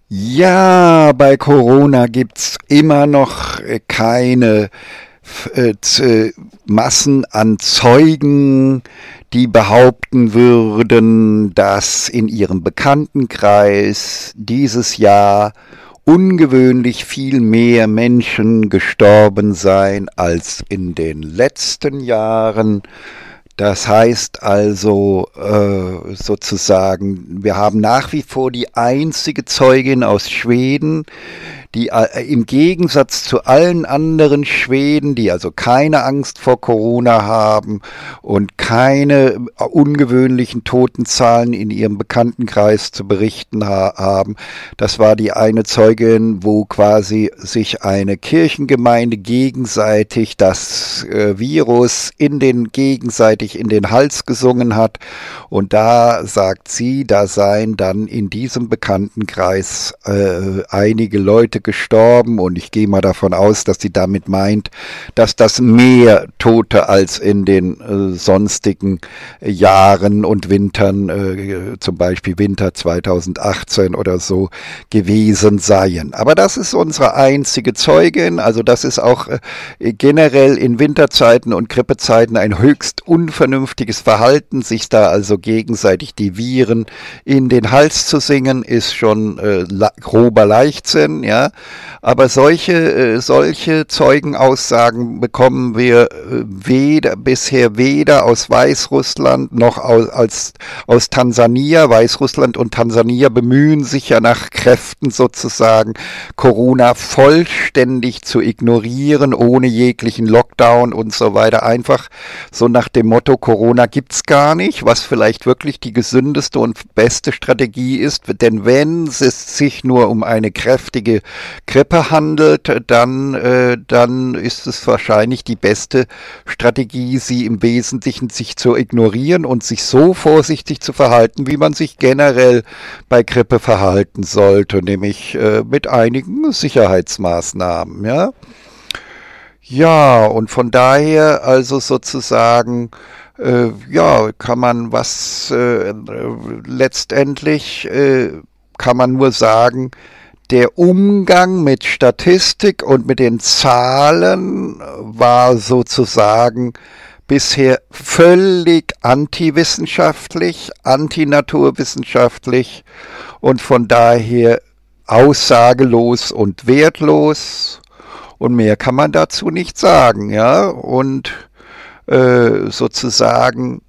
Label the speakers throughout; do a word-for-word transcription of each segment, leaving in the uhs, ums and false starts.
Speaker 1: Ja, bei Corona gibt's immer noch äh, keine äh, z- Massen an Zeugen, die behaupten würden, dass in ihrem Bekanntenkreis dieses Jahr ungewöhnlich viel mehr Menschen gestorben seien als in den letzten Jahren. Das heißt also äh, sozusagen, wir haben nach wie vor die einzige Zeugin aus Schweden, die äh, im Gegensatz zu allen anderen Schweden, die also keine Angst vor Corona haben und keine äh, ungewöhnlichen Totenzahlen in ihrem Bekanntenkreis zu berichten ha haben, das war die eine Zeugin, wo quasi sich eine Kirchengemeinde gegenseitig das äh, Virus in den gegenseitig in den Hals gesungen hat. Und da sagt sie, da seien dann in diesem Bekanntenkreis äh, einige Leute gestorben, und ich gehe mal davon aus, dass sie damit meint, dass das mehr Tote als in den äh, sonstigen Jahren und Wintern, äh, zum Beispiel Winter zweitausendachtzehn oder so, gewesen seien. Aber das ist unsere einzige Zeugin, also das ist auch äh, generell in Winterzeiten und Grippezeiten ein höchst unvernünftiges Verhalten, sich da also gegenseitig die Viren in den Hals zu singen, ist schon äh, grober Leichtsinn, ja. Aber solche, äh, solche Zeugenaussagen bekommen wir äh, weder, bisher weder aus Weißrussland noch aus, als, aus Tansania. Weißrussland und Tansania bemühen sich ja nach Kräften sozusagen, Corona vollständig zu ignorieren, ohne jeglichen Lockdown und so weiter. Einfach so nach dem Motto, Corona gibt's gar nicht, was vielleicht wirklich die gesündeste und beste Strategie ist. Denn wenn es sich nur um eine kräftige Grippe handelt, dann, äh, dann ist es wahrscheinlich die beste Strategie, sie im Wesentlichen sich zu ignorieren und sich so vorsichtig zu verhalten, wie man sich generell bei Grippe verhalten sollte, nämlich äh, mit einigen Sicherheitsmaßnahmen, ja. Ja, und von daher also sozusagen, äh, ja, kann man was äh, letztendlich äh, kann man nur sagen, der Umgang mit Statistik und mit den Zahlen war sozusagen bisher völlig antiwissenschaftlich, antinaturwissenschaftlich und von daher aussagelos und wertlos. Und mehr kann man dazu nicht sagen, ja. Und äh, sozusagen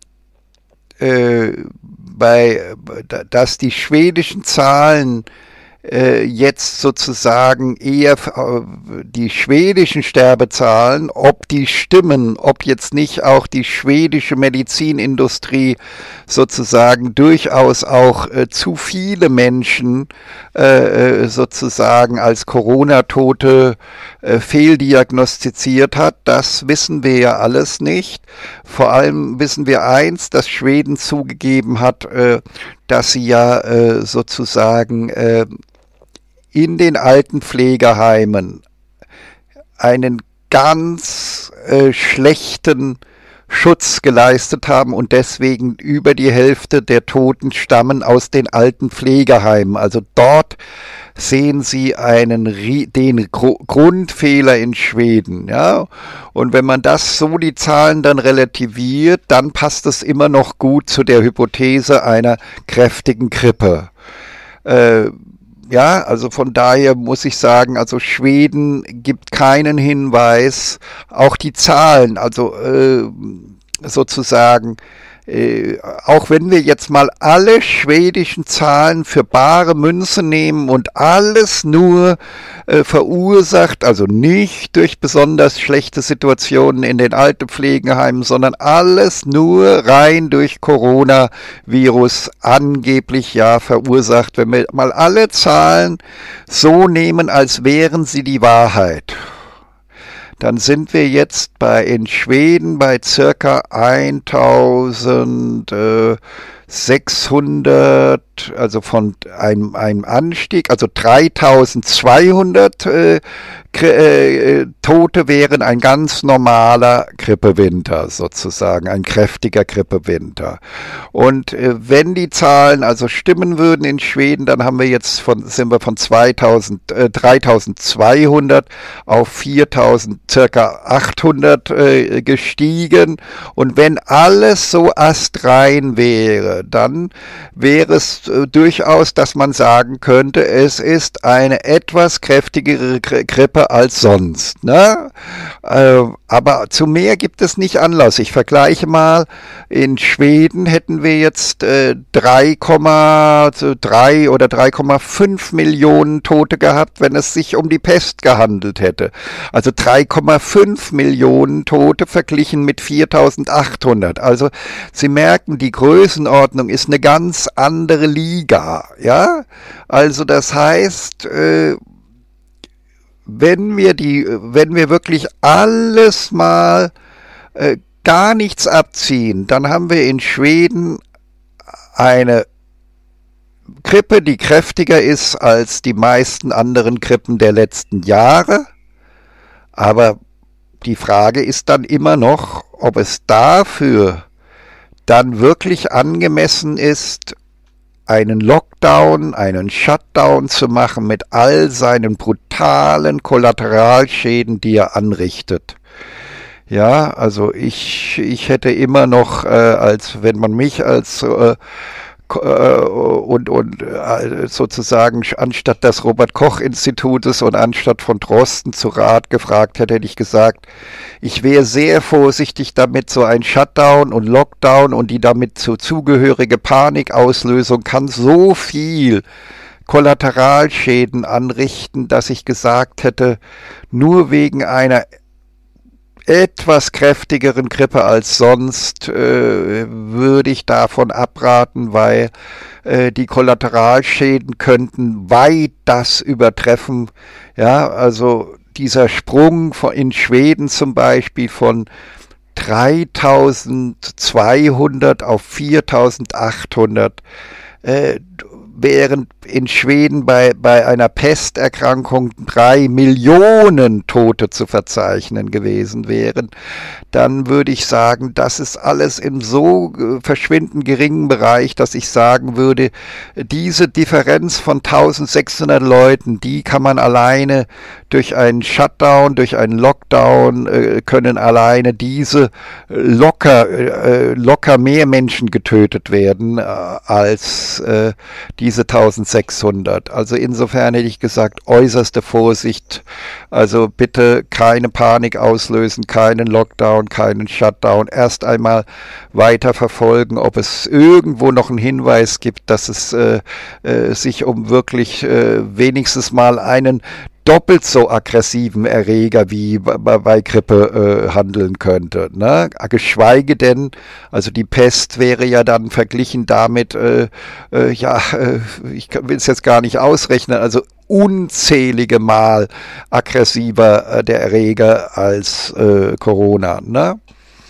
Speaker 1: äh, bei, dass die schwedischen Zahlen äh, jetzt sozusagen eher äh, die schwedischen Sterbezahlen, ob die stimmen, ob jetzt nicht auch die schwedische Medizinindustrie sozusagen durchaus auch äh, zu viele Menschen äh, sozusagen als Corona-Tote äh, fehldiagnostiziert hat, das wissen wir ja alles nicht. Vor allem wissen wir eins, dass Schweden zugegeben hat, äh, dass sie ja äh, sozusagen äh, in den Altenpflegeheimen einen ganz äh, schlechten Schutz geleistet haben und deswegen über die Hälfte der Toten stammen aus den Altenpflegeheimen. Also dort sehen Sie einen, den Grundfehler in Schweden, ja. Und wenn man das so, die Zahlen dann relativiert, dann passt es immer noch gut zu der Hypothese einer kräftigen Grippe. Äh, Ja, also von daher muss ich sagen, also Schweden gibt keinen Hinweis, auch die Zahlen, also äh, sozusagen, äh, auch wenn wir jetzt mal alle schwedischen Zahlen für bare Münze nehmen und alles nur äh, verursacht, also nicht durch besonders schlechte Situationen in den Altenpflegeheimen, sondern alles nur rein durch Coronavirus angeblich ja verursacht. Wenn wir mal alle Zahlen so nehmen, als wären sie die Wahrheit, dann sind wir jetzt bei in Schweden bei circa eintausendsechshundert, also von einem, einem Anstieg, also dreitausendzweihundert äh, äh, Tote wären ein ganz normaler Grippewinter sozusagen, ein kräftiger Grippewinter. Und äh, wenn die Zahlen also stimmen würden in Schweden, dann haben wir jetzt von, sind wir von zweitausend, äh, dreitausendzweihundert auf viertausend, circa achthundert äh, gestiegen. Und wenn alles so astrein wäre, dann wäre es äh, durchaus, dass man sagen könnte, es ist eine etwas kräftigere Grippe als sonst. Ne? Äh, aber zu mehr gibt es nicht Anlass. Ich vergleiche mal, in Schweden hätten wir jetzt äh, drei Komma drei oder drei Komma fünf Millionen Tote gehabt, wenn es sich um die Pest gehandelt hätte. Also drei Komma fünf Millionen Tote verglichen mit viertausendachthundert. Also Sie merken, die Größenordnung ist eine ganz andere Liga. Ja? Also das heißt, äh, wenn wir die, wenn wir wirklich alles mal äh, gar nichts abziehen, dann haben wir in Schweden eine Grippe, die kräftiger ist als die meisten anderen Grippen der letzten Jahre. Aber die Frage ist dann immer noch, ob es dafür dann wirklich angemessen ist, einen Lockdown, einen Shutdown zu machen mit all seinen brutalen Kollateralschäden, die er anrichtet. Ja, also ich, ich hätte immer noch, äh, als wenn man mich als äh, und, und sozusagen anstatt des Robert-Koch-Institutes und anstatt von Drosten zu Rat gefragt hätte, hätte ich gesagt, ich wäre sehr vorsichtig damit, so ein Shutdown und Lockdown und die damit zu zugehörige Panikauslösung kann so viel Kollateralschäden anrichten, dass ich gesagt hätte, nur wegen einer etwas kräftigeren Grippe als sonst äh, würde ich davon abraten, weil äh, die Kollateralschäden könnten weit das übertreffen. Ja, also dieser Sprung von, in Schweden zum Beispiel von dreitausendzweihundert auf viertausendachthundert, äh, während in Schweden bei, bei einer Pesterkrankung drei Millionen Tote zu verzeichnen gewesen wären, dann würde ich sagen, das ist alles im so verschwindend geringen Bereich, dass ich sagen würde, diese Differenz von eintausendsechshundert Leuten, die kann man alleine durch einen Shutdown, durch einen Lockdown, äh, können alleine diese locker, äh, locker mehr Menschen getötet werden äh, als äh, diese eintausendsechshundert. Also insofern hätte ich gesagt, äußerste Vorsicht. Also bitte keine Panik auslösen, keinen Lockdown, keinen Shutdown. Erst einmal weiter verfolgen, ob es irgendwo noch einen Hinweis gibt, dass es äh, äh, sich um wirklich äh, wenigstens mal einen doppelt so aggressiven Erreger wie bei, bei Grippe äh, handeln könnte. Ne? Geschweige denn, also die Pest wäre ja dann verglichen damit, äh, äh, ja, äh, ich will es jetzt gar nicht ausrechnen, also unzählige Mal aggressiver äh, der Erreger als äh, Corona. Ne?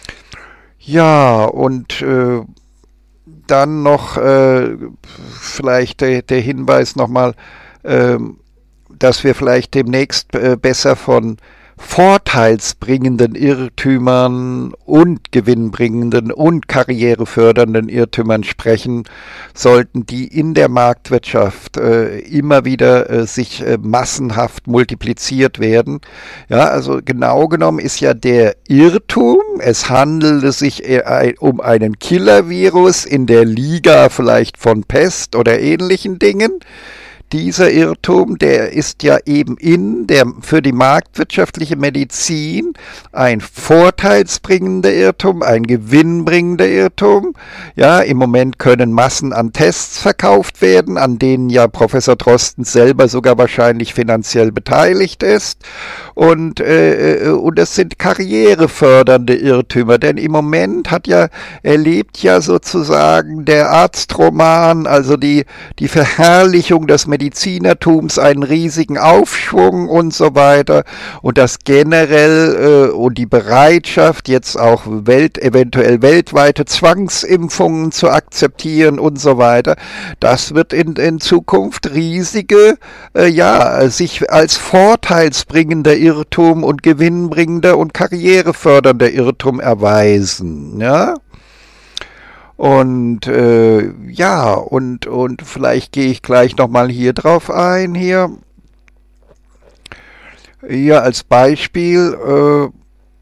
Speaker 1: Ja, und äh, dann noch äh, vielleicht der, der Hinweis nochmal, äh, dass wir vielleicht demnächst äh, besser von vorteilsbringenden Irrtümern und gewinnbringenden und karrierefördernden Irrtümern sprechen sollten, die in der Marktwirtschaft äh, immer wieder äh, sich äh, massenhaft multipliziert werden. Ja, also genau genommen ist ja der Irrtum, es handelte sich äh, um einen Killer-Virus in der Liga vielleicht von Pest oder ähnlichen Dingen. Dieser Irrtum, der ist ja eben in der für die marktwirtschaftliche Medizin ein vorteilsbringender Irrtum, ein gewinnbringender Irrtum. Ja, im Moment können Massen an Tests verkauft werden, an denen ja Professor Drosten selber sogar wahrscheinlich finanziell beteiligt ist. Und, äh, und es sind karrierefördernde Irrtümer, denn im Moment hat ja, erlebt ja sozusagen der Arztroman, also die, die Verherrlichung des Medizins, Medizinertums einen riesigen Aufschwung und so weiter und das generell äh, und die Bereitschaft, jetzt auch Welt, eventuell weltweite Zwangsimpfungen zu akzeptieren und so weiter, das wird in, in Zukunft riesige, äh, ja, sich als vorteilsbringender Irrtum und gewinnbringender und karrierefördernder Irrtum erweisen, ja. Und äh, ja, und, und vielleicht gehe ich gleich nochmal hier drauf ein, hier. Hier als Beispiel, äh,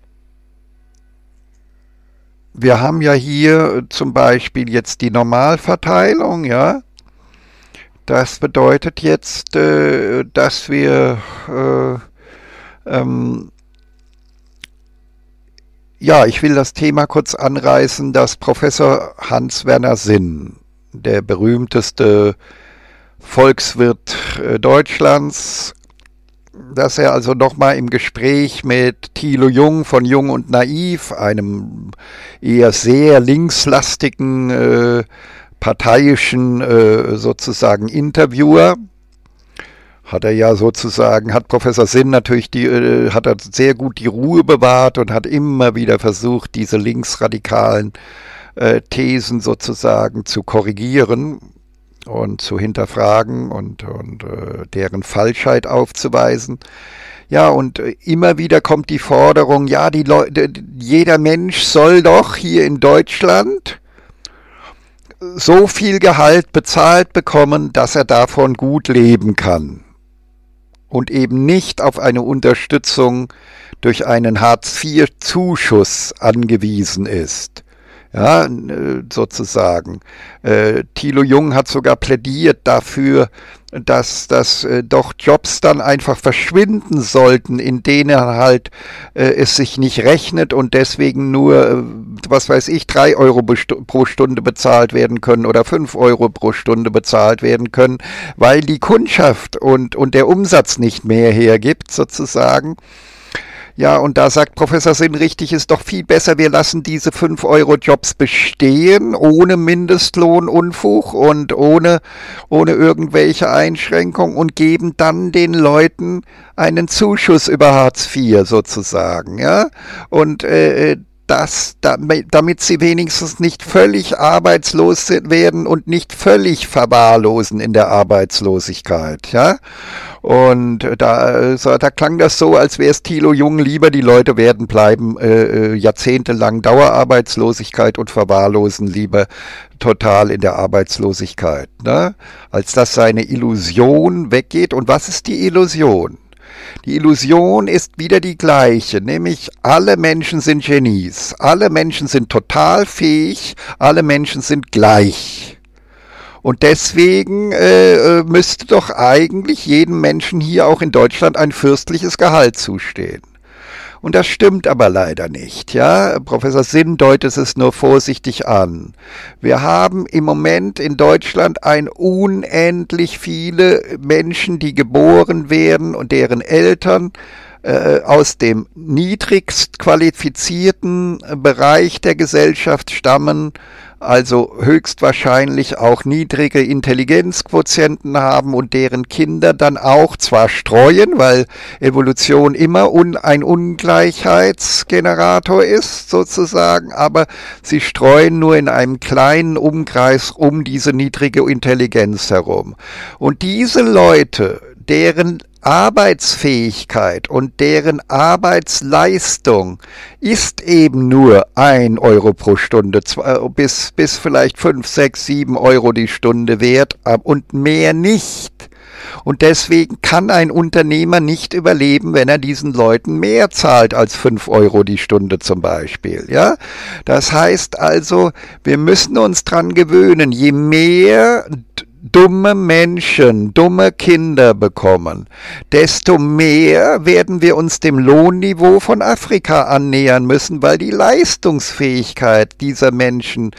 Speaker 1: wir haben ja hier zum Beispiel jetzt die Normalverteilung, ja. Das bedeutet jetzt, äh, dass wir äh, ähm, ja, ich will das Thema kurz anreißen, dass Professor Hans-Werner Sinn, der berühmteste Volkswirt äh, Deutschlands, dass er also nochmal im Gespräch mit Thilo Jung von Jung und Naiv, einem eher sehr linkslastigen, äh, parteiischen äh, sozusagen Interviewer, hat er ja sozusagen, hat Professor Sinn natürlich die, äh, hat er sehr gut die Ruhe bewahrt und hat immer wieder versucht, diese linksradikalen äh, Thesen sozusagen zu korrigieren und zu hinterfragen und, und äh, deren Falschheit aufzuweisen. Ja, und äh, immer wieder kommt die Forderung, ja, die Leute, jeder Mensch soll doch hier in Deutschland so viel Gehalt bezahlt bekommen, dass er davon gut leben kann. Und eben nicht auf eine Unterstützung durch einen Hartz vier Zuschuss angewiesen ist. Ja, sozusagen. Äh, Thilo Jung hat sogar plädiert dafür, dass, dass äh, doch Jobs dann einfach verschwinden sollten, in denen halt äh, es sich nicht rechnet und deswegen nur, äh, was weiß ich, drei Euro pro Stunde bezahlt werden können oder fünf Euro pro Stunde bezahlt werden können, weil die Kundschaft und, und der Umsatz nicht mehr hergibt, sozusagen. Ja, und da sagt Professor Sinn richtig, ist doch viel besser, wir lassen diese fünf Euro Jobs bestehen, ohne Mindestlohnunfug und ohne, ohne irgendwelche Einschränkungen und geben dann den Leuten einen Zuschuss über Hartz vier sozusagen, ja. Und äh, das, damit sie wenigstens nicht völlig arbeitslos werden und nicht völlig verwahrlosen in der Arbeitslosigkeit, ja. Und da, da klang das so, als wäre es Thilo Jung lieber, die Leute werden bleiben äh, jahrzehntelang Dauerarbeitslosigkeit und verwahrlosen lieber total in der Arbeitslosigkeit, ne? Als dass seine Illusion weggeht. Und was ist die Illusion? Die Illusion ist wieder die gleiche, nämlich alle Menschen sind Genies, alle Menschen sind total fähig, alle Menschen sind gleich. Und deswegen äh, müsste doch eigentlich jedem Menschen hier auch in Deutschland ein fürstliches Gehalt zustehen. Und das stimmt aber leider nicht, ja. Professor Sinn deutet es nur vorsichtig an. Wir haben im Moment in Deutschland ein unendlich viele Menschen, die geboren werden und deren Eltern äh, aus dem niedrigst qualifizierten Bereich der Gesellschaft stammen, also höchstwahrscheinlich auch niedrige Intelligenzquotienten haben und deren Kinder dann auch zwar streuen, weil Evolution immer un ein Ungleichheitsgenerator ist sozusagen, aber sie streuen nur in einem kleinen Umkreis um diese niedrige Intelligenz herum. Und diese Leute, deren Arbeitsfähigkeit und deren Arbeitsleistung ist eben nur ein Euro pro Stunde, zwei, bis, bis vielleicht fünf, sechs, sieben Euro die Stunde wert und mehr nicht. Und deswegen kann ein Unternehmer nicht überleben, wenn er diesen Leuten mehr zahlt als fünf Euro die Stunde zum Beispiel. Ja? Das heißt also, wir müssen uns dran gewöhnen, je mehr dumme Menschen, dumme Kinder bekommen, desto mehr werden wir uns dem Lohnniveau von Afrika annähern müssen, weil die Leistungsfähigkeit dieser Menschen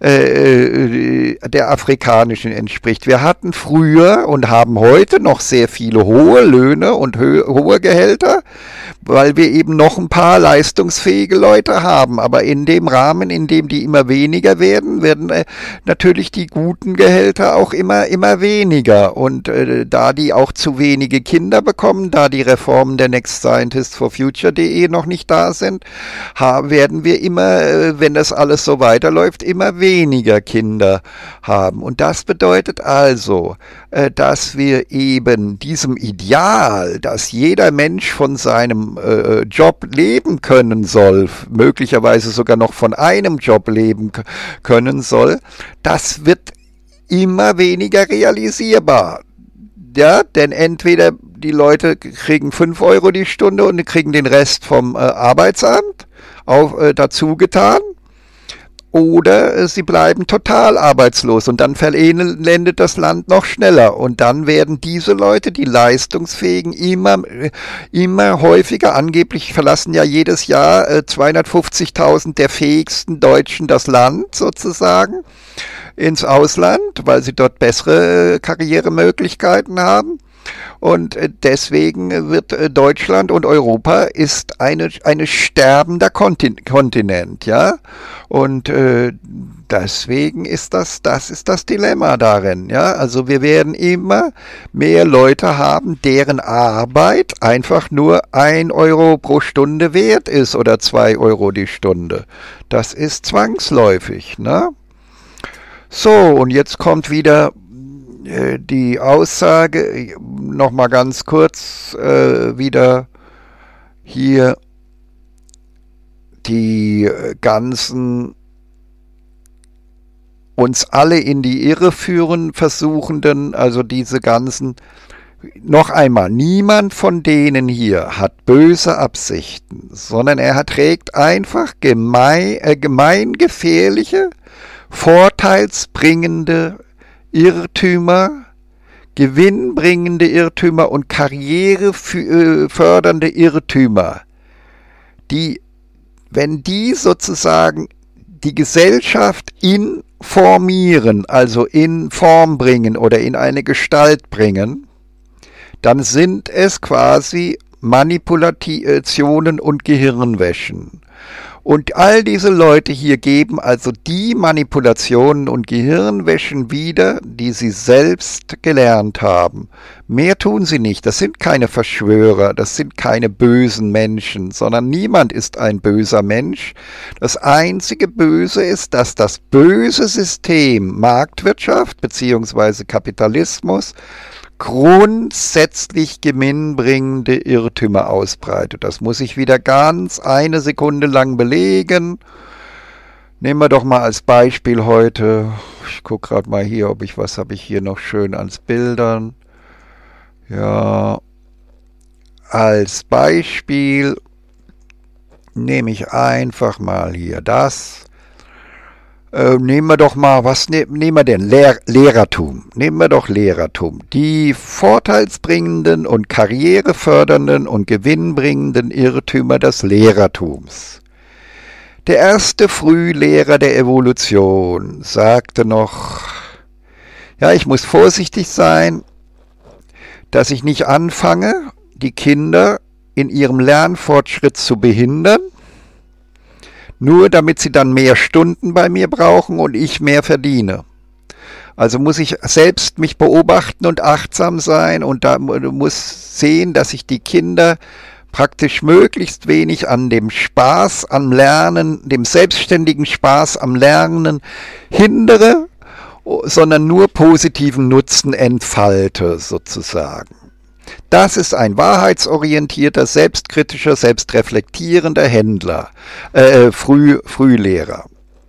Speaker 1: äh, der afrikanischen entspricht. Wir hatten früher und haben heute noch sehr viele hohe Löhne und ho hohe Gehälter, weil wir eben noch ein paar leistungsfähige Leute haben. Aber in dem Rahmen, in dem die immer weniger werden, werden äh, natürlich die guten Gehälter auch immer immer, immer weniger. Und äh, da die auch zu wenige Kinder bekommen, da die Reformen der Next Scientist for Future punkt de noch nicht da sind, haben, werden wir immer, äh, wenn das alles so weiterläuft, immer weniger Kinder haben. Und das bedeutet also, äh, dass wir eben diesem Ideal, dass jeder Mensch von seinem äh, Job leben können soll, möglicherweise sogar noch von einem Job leben können soll, das wird immer weniger realisierbar. Ja, denn entweder die Leute kriegen fünf Euro die Stunde und kriegen den Rest vom äh, Arbeitsamt auf, äh, dazu getan, oder äh, sie bleiben total arbeitslos und dann verelendet das Land noch schneller. Und dann werden diese Leute, die Leistungsfähigen, immer, immer häufiger, angeblich verlassen ja jedes Jahr äh, zweihundertfünfzigtausend der fähigsten Deutschen das Land sozusagen ins Ausland, weil sie dort bessere äh, Karrieremöglichkeiten haben. Und äh, deswegen wird äh, Deutschland und Europa ist eine, eine sterbender Kontin- Kontinent, ja. Und äh, deswegen ist das, das ist das Dilemma darin, ja. Also wir werden immer mehr Leute haben, deren Arbeit einfach nur ein Euro pro Stunde wert ist oder zwei Euro die Stunde. Das ist zwangsläufig, ne? So, und jetzt kommt wieder äh, die Aussage, nochmal ganz kurz äh, wieder hier die ganzen uns alle in die Irre führen versuchenden, also diese ganzen, noch einmal, niemand von denen hier hat böse Absichten, sondern er trägt einfach gemein, äh, gemeingefährliche, vorteilsbringende Irrtümer, gewinnbringende Irrtümer und karrierefördernde Irrtümer, die, wenn die sozusagen die Gesellschaft informieren, also in Form bringen oder in eine Gestalt bringen, dann sind es quasi Manipulationen und Gehirnwäschen. Und all diese Leute hier geben also die Manipulationen und Gehirnwäschen wieder, die sie selbst gelernt haben. Mehr tun sie nicht. Das sind keine Verschwörer, das sind keine bösen Menschen, sondern niemand ist ein böser Mensch. Das einzige Böse ist, dass das böse System Marktwirtschaft bzw. Kapitalismus grundsätzlich gewinnbringende Irrtümer ausbreitet. Das muss ich wieder ganz eine Sekunde lang belegen. Nehmen wir doch mal als Beispiel heute, ich gucke gerade mal hier, ob ich, was habe ich hier noch schön als Bildern. Ja, als Beispiel nehme ich einfach mal hier das. Äh, nehmen wir doch mal, was ne, nehmen wir denn? Lehr Lehrertum. Nehmen wir doch Lehrertum. Die vorteilsbringenden und karrierefördernden und gewinnbringenden Irrtümer des Lehrertums. Der erste Frühlehrer der Evolution sagte noch, ja, ich muss vorsichtig sein, dass ich nicht anfange, die Kinder in ihrem Lernfortschritt zu behindern, nur damit sie dann mehr Stunden bei mir brauchen und ich mehr verdiene. Also muss ich selbst mich beobachten und achtsam sein und da muss sehen, dass ich die Kinder praktisch möglichst wenig an dem Spaß am Lernen, dem selbstständigen Spaß am Lernen hindere, sondern nur positiven Nutzen entfalte sozusagen. Das ist ein wahrheitsorientierter, selbstkritischer, selbstreflektierender Händler, äh, Früh, Frühlehrer.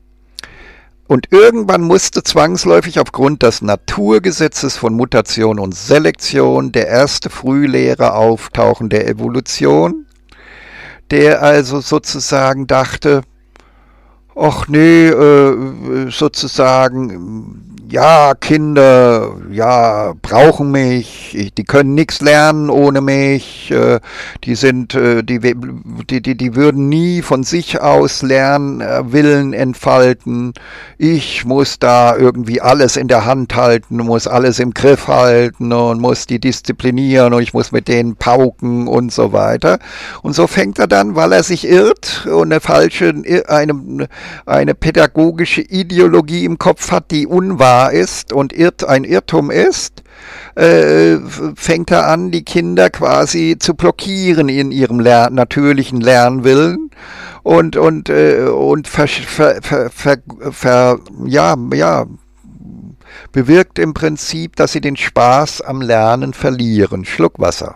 Speaker 1: Und irgendwann musste zwangsläufig aufgrund des Naturgesetzes von Mutation und Selektion der erste Frühlehrer auftauchen der Evolution, der also sozusagen dachte, ach nee, äh, sozusagen, ja, Kinder, ja, brauchen mich, ich, die können nichts lernen ohne mich, äh, die sind, äh, die, die, die, die würden nie von sich aus lernen, äh, Willen entfalten, ich muss da irgendwie alles in der Hand halten, muss alles im Griff halten und muss die disziplinieren und ich muss mit denen pauken und so weiter. Und so fängt er dann, weil er sich irrt und eine falsche, eine, eine pädagogische Ideologie im Kopf hat, die unwahr wahr ist und irrt, ein Irrtum ist, äh, fängt er an, die Kinder quasi zu blockieren in ihrem Lern natürlichen Lernwillen und, und, äh, und ver, ver, ver, ver, ver, ja, ja, bewirkt im Prinzip, dass sie den Spaß am Lernen verlieren. Schluck Wasser.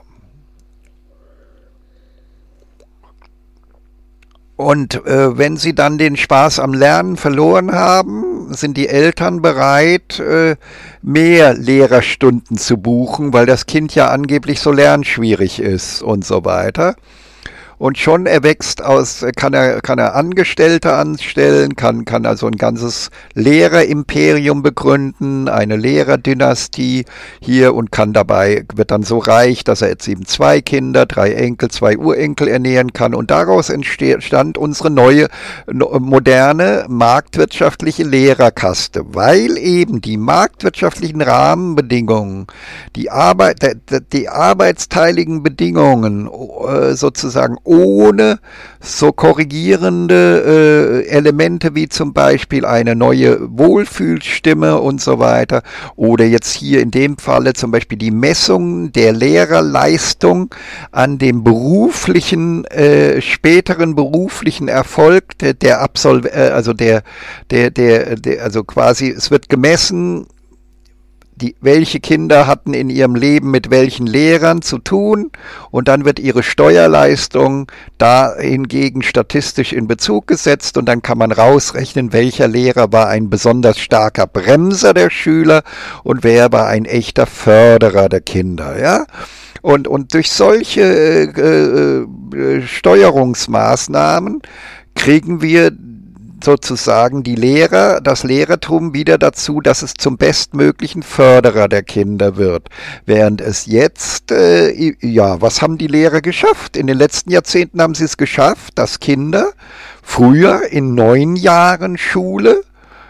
Speaker 1: Und äh, wenn sie dann den Spaß am Lernen verloren haben, sind die Eltern bereit, äh, mehr Lehrerstunden zu buchen, weil das Kind ja angeblich so lernschwierig ist und so weiter. Und schon erwächst aus, kann er, kann er Angestellte anstellen, kann, kann also ein ganzes Lehrerimperium begründen, eine Lehrerdynastie hier und kann dabei, wird dann so reich, dass er jetzt eben zwei Kinder, drei Enkel, zwei Urenkel ernähren kann. Und daraus entstand unsere neue, moderne, marktwirtschaftliche Lehrerkaste, weil eben die marktwirtschaftlichen Rahmenbedingungen, die Arbeit, die arbeitsteiligen Bedingungen sozusagen ohne so korrigierende äh, Elemente wie zum Beispiel eine neue Wohlfühlstimme und so weiter oder jetzt hier in dem Falle zum Beispiel die Messung der Lehrerleistung an dem beruflichen, äh, späteren beruflichen Erfolg der, der Absolv äh, also der, der, der, der, also quasi es wird gemessen, Die, welche Kinder hatten in ihrem Leben mit welchen Lehrern zu tun und dann wird ihre Steuerleistung da hingegen statistisch in Bezug gesetzt und dann kann man rausrechnen, welcher Lehrer war ein besonders starker Bremser der Schüler und wer war ein echter Förderer der Kinder, ja. Und, und durch solche äh, äh, Steuerungsmaßnahmen kriegen wir sozusagen die Lehrer, das Lehrertum wieder dazu, dass es zum bestmöglichen Förderer der Kinder wird. Während es jetzt, äh, ja, was haben die Lehrer geschafft? In den letzten Jahrzehnten haben sie es geschafft, dass Kinder früher in neun Jahren Schule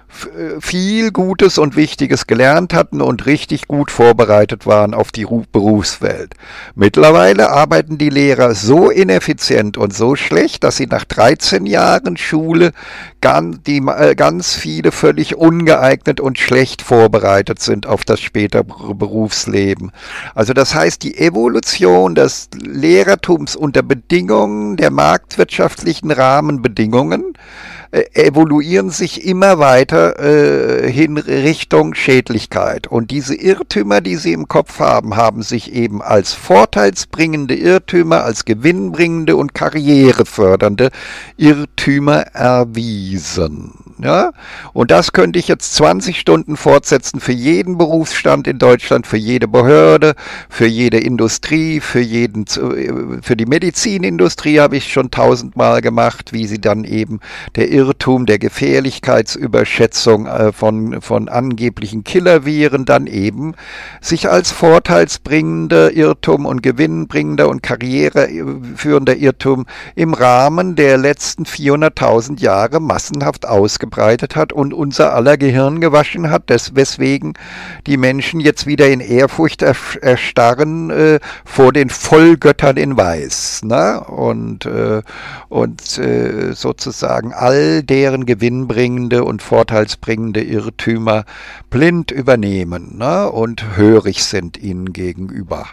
Speaker 1: viel Gutes und Wichtiges gelernt hatten und richtig gut vorbereitet waren auf die Berufswelt. Mittlerweile arbeiten die Lehrer so ineffizient und so schlecht, dass sie nach dreizehn Jahren Schule ganz, die, ganz viele völlig ungeeignet und schlecht vorbereitet sind auf das spätere Berufsleben. Also das heißt, die Evolution des Lehrertums unter Bedingungen der marktwirtschaftlichen Rahmenbedingungen evoluieren sich immer weiter äh, hin Richtung Schädlichkeit. Und diese Irrtümer, die sie im Kopf haben, haben sich eben als vorteilsbringende Irrtümer, als gewinnbringende und karrierefördernde Irrtümer erwiesen. Ja? Und das könnte ich jetzt zwanzig Stunden fortsetzen für jeden Berufsstand in Deutschland, für jede Behörde, für jede Industrie, für jeden, für die Medizinindustrie habe ich schon tausendmal gemacht, wie sie dann eben der Irrtum der Gefährlichkeitsüberschätzung äh, von, von angeblichen Killerviren dann eben sich als vorteilsbringender Irrtum und gewinnbringender und karriereführender Irrtum im Rahmen der letzten vierhunderttausend Jahre massenhaft ausgebreitet hat und unser aller Gehirn gewaschen hat, des, weswegen die Menschen jetzt wieder in Ehrfurcht erstarren äh, vor den Vollgöttern in Weiß, ne? und, äh, und äh, sozusagen all deren gewinnbringende und vorteilsbringende Irrtümer blind übernehmen, ne? und hörig sind ihnen gegenüber.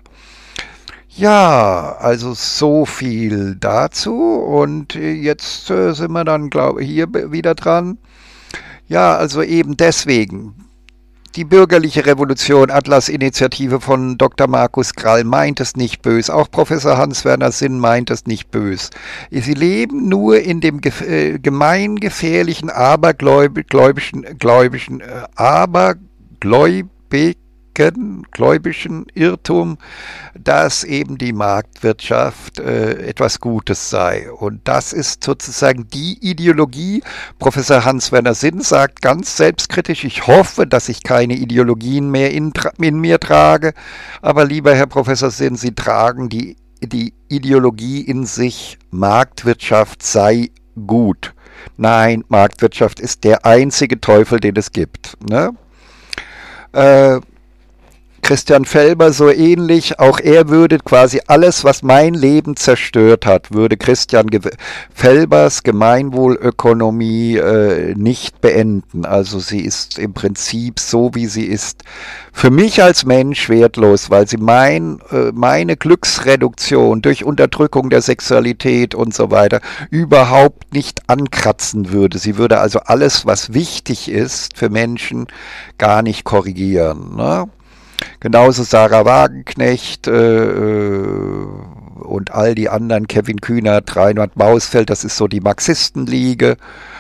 Speaker 1: Ja, also so viel dazu und jetzt äh, sind wir dann, glaube ich, hier wieder dran. Ja, also eben deswegen. Die bürgerliche Revolution, Atlas-Initiative von Doktor Markus Krall meint es nicht böse. Auch Professor Hans-Werner Sinn meint es nicht böse. Sie leben nur in dem äh, gemeingefährlichen, abergläubischen, gläubischen, äh, abergläubigen, gläubischen Irrtum, dass eben die Marktwirtschaft äh, etwas Gutes sei. Und das ist sozusagen die Ideologie. Professor Hans-Werner Sinn sagt ganz selbstkritisch, ich hoffe, dass ich keine Ideologien mehr in, in mir trage. Aber lieber Herr Professor Sinn, Sie tragen die, die Ideologie in sich, Marktwirtschaft sei gut. Nein, Marktwirtschaft ist der einzige Teufel, den es gibt. Ne? Äh, Christian Felber so ähnlich, auch er würde quasi alles, was mein Leben zerstört hat, würde Christian Felbers Gemeinwohlökonomie äh, nicht beenden. Also sie ist im Prinzip so, wie sie ist, für mich als Mensch wertlos, weil sie mein, äh, meine Glücksreduktion durch Unterdrückung der Sexualität und so weiter überhaupt nicht ankratzen würde. Sie würde also alles, was wichtig ist für Menschen, gar nicht korrigieren, ne? Genauso Sarah Wagenknecht äh, und all die anderen, Kevin Kühnert, Reinhard Mausfeld, das ist so die Marxistenliege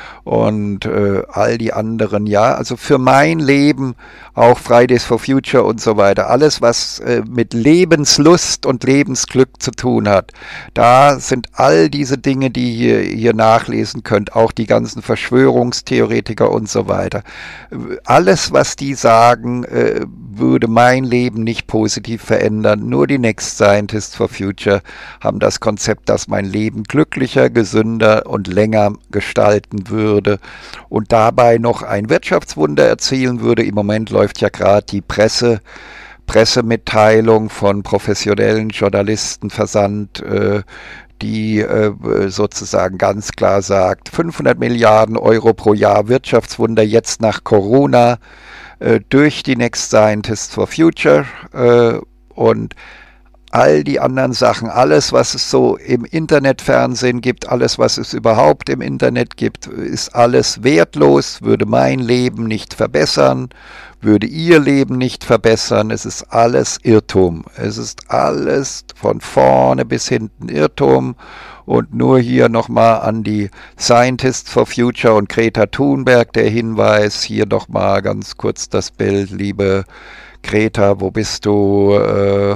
Speaker 1: und äh, all die anderen, ja, also für mein Leben auch Fridays for Future und so weiter, alles was äh, mit Lebenslust und Lebensglück zu tun hat, da sind all diese Dinge, die ihr hier nachlesen könnt, auch die ganzen Verschwörungstheoretiker und so weiter, alles was die sagen, äh, würde mein Leben nicht positiv verändern. Nur die Next Scientists for Future haben das Konzept, dass mein Leben glücklicher, gesünder und länger gestalten würde und dabei noch ein Wirtschaftswunder erzielen würde. Im Moment läuft ja gerade die Presse, Pressemitteilung von professionellen Journalisten versandt, äh, die äh, sozusagen ganz klar sagt, fünfhundert Milliarden Euro pro Jahr Wirtschaftswunder jetzt nach Corona, durch die Next Scientists for Future äh, und all die anderen Sachen, alles was es so im Internetfernsehen gibt, alles was es überhaupt im Internet gibt, ist alles wertlos, würde mein Leben nicht verbessern, würde ihr Leben nicht verbessern, es ist alles Irrtum, es ist alles von vorne bis hinten Irrtum. Und nur hier nochmal an die Scientists for Future und Greta Thunberg der Hinweis, hier nochmal ganz kurz das Bild, liebe Greta, wo bist du? Äh,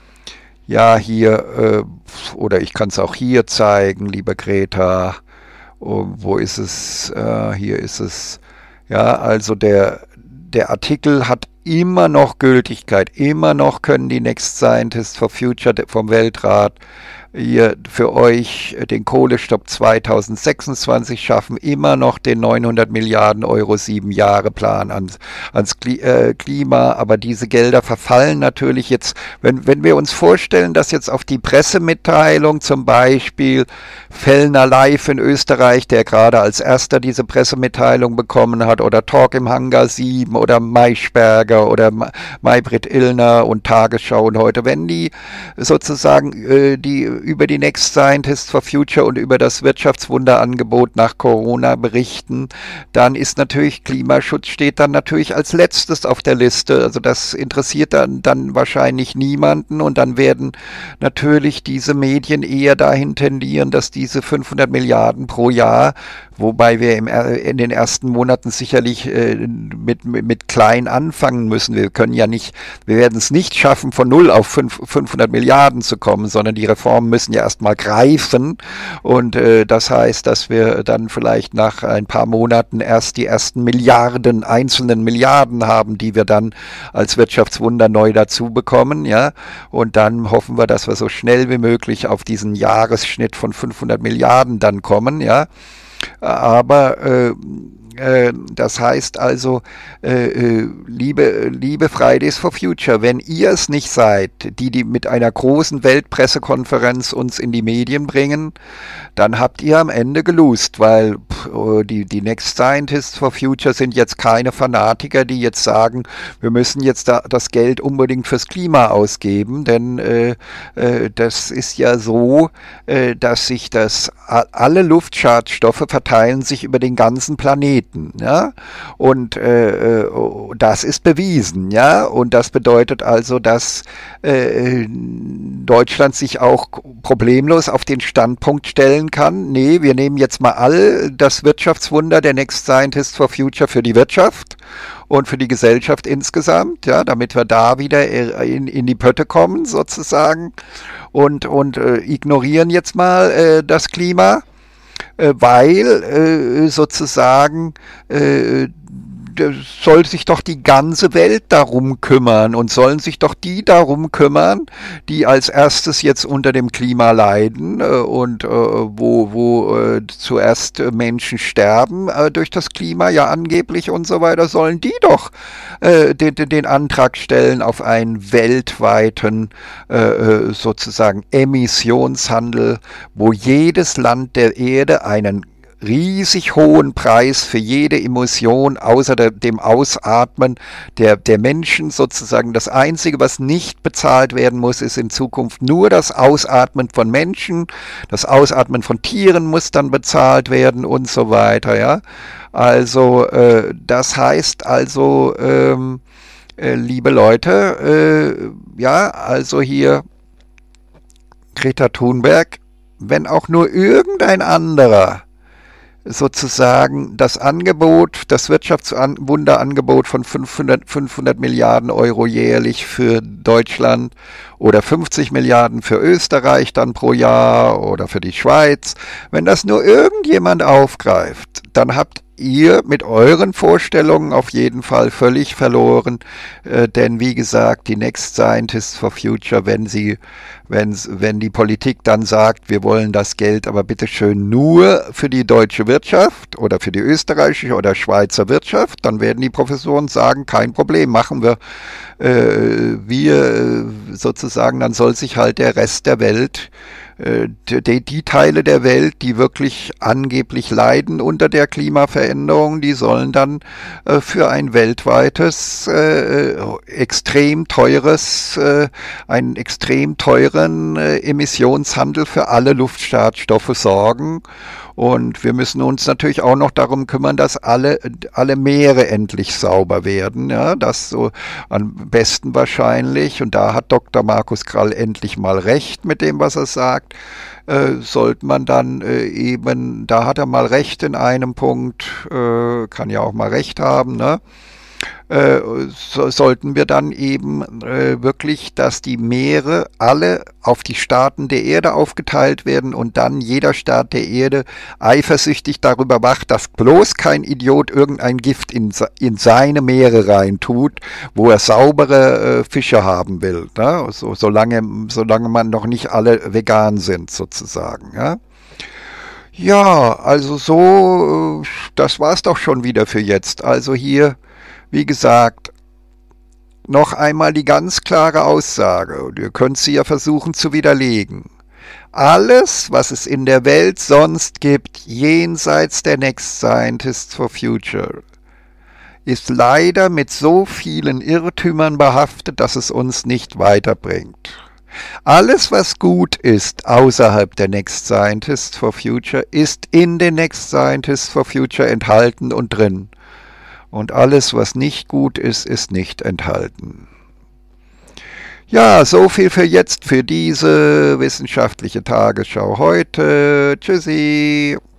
Speaker 1: ja, hier, äh, oder ich kann es auch hier zeigen, liebe Greta, oh, wo ist es? Äh, hier ist es. Ja, also der, der Artikel hat immer noch Gültigkeit, immer noch können die Next Scientists for Future vom Weltrat ihr für euch den Kohlestopp zweitausendsechsundzwanzig schaffen, immer noch den neunhundert Milliarden Euro sieben Jahre Plan ans, ans Klima, aber diese Gelder verfallen natürlich jetzt, wenn, wenn wir uns vorstellen, dass jetzt auf die Pressemitteilung zum Beispiel Fellner Live in Österreich, der gerade als erster diese Pressemitteilung bekommen hat, oder Talk im Hangar sieben oder Maischberger oder Maybrit Illner und Tagesschau und heute, wenn die sozusagen äh, die über die Next Scientists for Future und über das Wirtschaftswunderangebot nach Corona berichten, dann ist natürlich Klimaschutz steht dann natürlich als letztes auf der Liste. Also das interessiert dann, dann wahrscheinlich niemanden und dann werden natürlich diese Medien eher dahin tendieren, dass diese fünfhundert Milliarden pro Jahr, wobei wir im, in den ersten Monaten sicherlich äh, mit, mit, mit klein anfangen müssen. Wir können ja nicht, wir werden es nicht schaffen, von null auf fünfhundert Milliarden zu kommen, sondern die Reformen müssen ja erstmal greifen und äh, das heißt, dass wir dann vielleicht nach ein paar Monaten erst die ersten Milliarden, einzelnen Milliarden haben, die wir dann als Wirtschaftswunder neu dazu bekommen, ja, und dann hoffen wir, dass wir so schnell wie möglich auf diesen Jahresschnitt von fünfhundert Milliarden dann kommen, ja, aber äh, das heißt also, äh, liebe, liebe Fridays for Future, wenn ihr es nicht seid, die, die mit einer großen Weltpressekonferenz uns in die Medien bringen, dann habt ihr am Ende gelost, weil pff, die, die Next Scientists for Future sind jetzt keine Fanatiker, die jetzt sagen, wir müssen jetzt da das Geld unbedingt fürs Klima ausgeben, denn äh, äh, das ist ja so, äh, dass sich das, alle Luftschadstoffe verteilen sich über den ganzen Planeten. Ja, und äh, das ist bewiesen, ja, und das bedeutet also, dass äh, Deutschland sich auch problemlos auf den Standpunkt stellen kann, nee, wir nehmen jetzt mal all das Wirtschaftswunder der Next Scientists for Future für die Wirtschaft und für die Gesellschaft insgesamt, ja, damit wir da wieder in, in die Pötte kommen sozusagen und, und äh, ignorieren jetzt mal äh, das Klima, weil äh, sozusagen äh, soll sich doch die ganze Welt darum kümmern und sollen sich doch die darum kümmern, die als erstes jetzt unter dem Klima leiden äh, und äh, wo, wo äh, zuerst Menschen sterben äh, durch das Klima, ja angeblich und so weiter, sollen die doch äh, den, den Antrag stellen auf einen weltweiten äh, sozusagen Emissionshandel, wo jedes Land der Erde einen riesig hohen Preis für jede Emission außer der, dem Ausatmen der, der Menschen sozusagen. Das Einzige, was nicht bezahlt werden muss, ist in Zukunft nur das Ausatmen von Menschen. Das Ausatmen von Tieren muss dann bezahlt werden und so weiter. Ja, also äh, das heißt also, ähm, äh, liebe Leute, äh, ja, also hier Greta Thunberg, wenn auch nur irgendein anderer sozusagen das Angebot, das Wirtschaftswunderangebot von fünfhundert, fünfhundert Milliarden Euro jährlich für Deutschland oder fünfzig Milliarden für Österreich dann pro Jahr oder für die Schweiz, wenn das nur irgendjemand aufgreift, dann habt ihr mit euren Vorstellungen auf jeden Fall völlig verloren, äh, denn wie gesagt, die Next Scientists for Future, wenn sie, wenn, wenn die Politik dann sagt, wir wollen das Geld aber bitteschön nur für die deutsche Wirtschaft oder für die österreichische oder Schweizer Wirtschaft, dann werden die Professoren sagen, kein Problem, machen wir, äh, wir sozusagen, dann soll sich halt der Rest der Welt Die, die Teile der Welt, die wirklich angeblich leiden unter der Klimaveränderung, die sollen dann äh, für ein weltweites, äh, extrem teures, äh, einen extrem teuren äh, Emissionshandel für alle Luftschadstoffe sorgen. Und wir müssen uns natürlich auch noch darum kümmern, dass alle, alle Meere endlich sauber werden. Ja, das so am besten wahrscheinlich, und da hat Doktor Markus Krall endlich mal recht mit dem, was er sagt, äh, sollte man dann äh, eben, da hat er mal recht in einem Punkt, äh, kann ja auch mal recht haben, ne? Äh, so, sollten wir dann eben äh, wirklich, dass die Meere alle auf die Staaten der Erde aufgeteilt werden und dann jeder Staat der Erde eifersüchtig darüber wacht, dass bloß kein Idiot irgendein Gift in, in seine Meere reintut, wo er saubere äh, Fische haben will, ne? So, solange, solange man noch nicht alle vegan sind sozusagen, ja. Ja, also so, das war's doch schon wieder für jetzt. Also hier, wie gesagt, noch einmal die ganz klare Aussage, und ihr könnt sie ja versuchen zu widerlegen. Alles, was es in der Welt sonst gibt, jenseits der Next Scientists for Future, ist leider mit so vielen Irrtümern behaftet, dass es uns nicht weiterbringt. Alles, was gut ist außerhalb der Next Scientists for Future, ist in den Next Scientists for Future enthalten und drin. Und alles, was nicht gut ist, ist nicht enthalten. Ja, so viel für jetzt, für diese wissenschaftliche Tagesschau heute. Tschüssi.